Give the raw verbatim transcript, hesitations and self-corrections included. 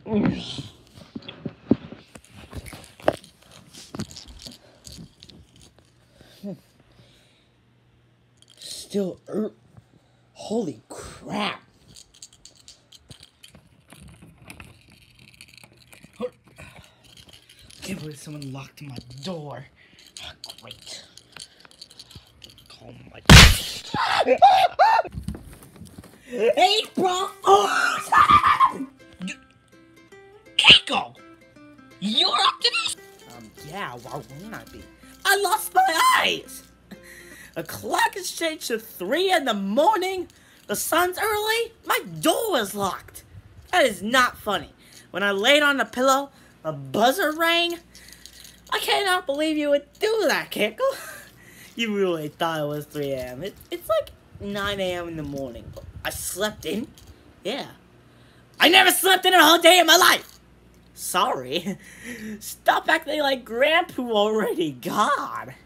Still er holy crap. I can't believe someone locked my door. Oh, great. Call my Hey, bro! Oh, Kako! You're up to this? Um, yeah, why wouldn't I be? I lost my eyes! The clock has changed to three in the morning. The sun's early. My door is locked. That is not funny. When I laid on the pillow, the buzzer rang. I cannot believe you would do that, Kako. You really thought it was three A M It, it's like nine A M in the morning. I slept in? Yeah. I never slept in a whole day in my life. Sorry. Stop acting like Grandpa already. God.